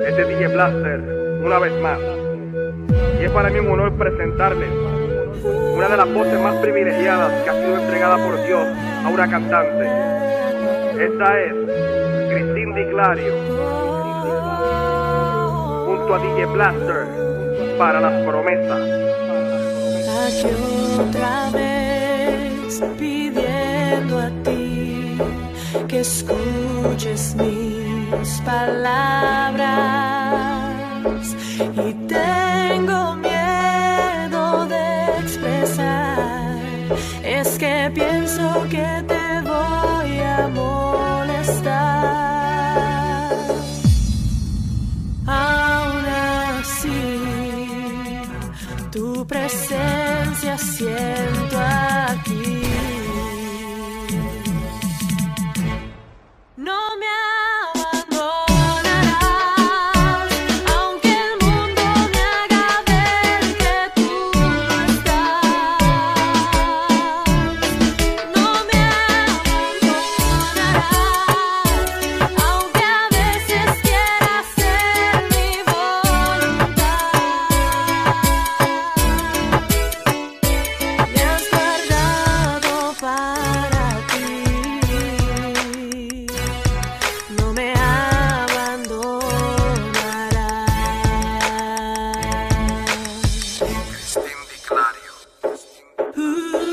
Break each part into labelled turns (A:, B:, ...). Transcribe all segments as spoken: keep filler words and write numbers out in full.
A: Este D J Blaster, una vez más. Y es para mí un honor presentarles una de las voces más privilegiadas que ha sido entregada por Dios a una cantante. Esta es Christine Di Clario, junto a D J Blaster, para Las Promesas.
B: Aquí otra vez pidiendo a ti que escuches mis palabras, y tengo miedo de expresar, es que pienso que te voy a molestar. Aún así, tu presencia siento aquí. No me abandonarás, aunque el mundo me haga ver que tú no estás. No me abandonarás, aunque a veces quiera hacer mi voluntad. Me has guardado para ti. No me abandonarás.
A: Christine Di Clario.
B: Uh,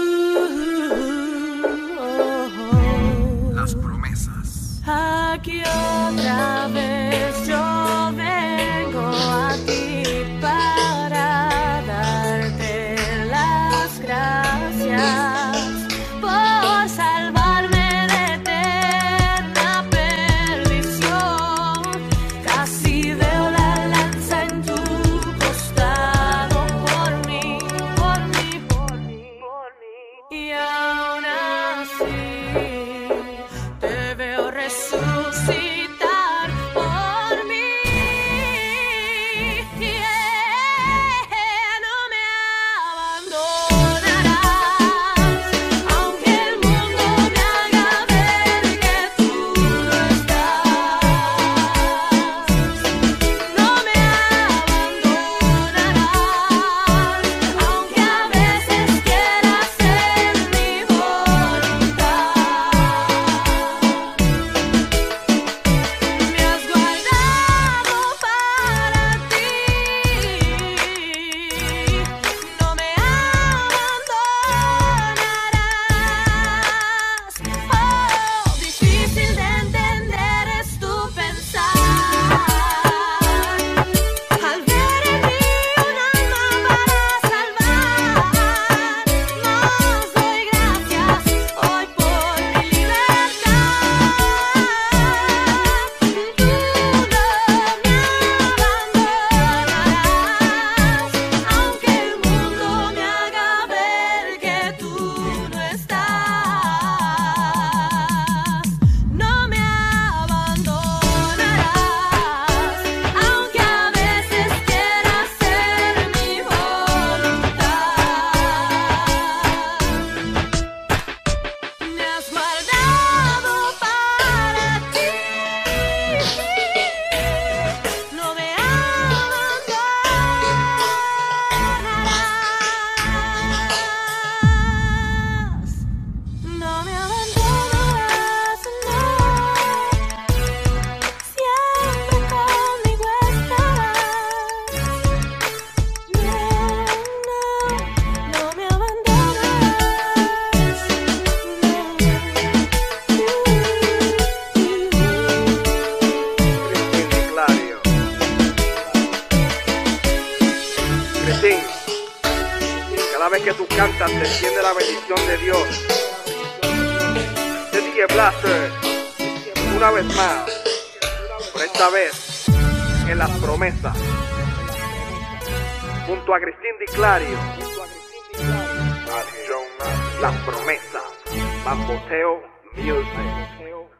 B: oh, oh.
A: Las Promesas.
B: Aquí otra vez yo vengo a ti para darte las gracias por salvarme de eterna perdición. Casi veo la lanza en tu costado por mí, por mí, por mí, por mí. Y aún así te veo resucitar por mí. Yeah. No me abandonarás, aunque el mundo me haga ver que tú no estás. No me abandonarás, aunque a veces quiera hacer mi voluntad. Me has guardado para ti. No me abandonarás. Oh, difícil de entender es tu pensar. Al ver en mí un alma para salvar, nos doy gracias hoy por mi libertad. Tú no me abandonarás, aunque el mundo me haga ver que tú no estás. No me abandonarás, aunque a veces quiera hacer mi voluntad. Me has guardado para ti. No me abandonarás. No me abandonarás, no. Siempre conmigo estarás. No, no, no me abandonarás.
A: Christine Di Clario. Christine, cada vez que tú cantas se siente la bendición de Dios. De D J Blaster, una vez más, por esta vez en Las Promesas, junto a Christine Di Clario. Las Promesas, Bamboteo Music.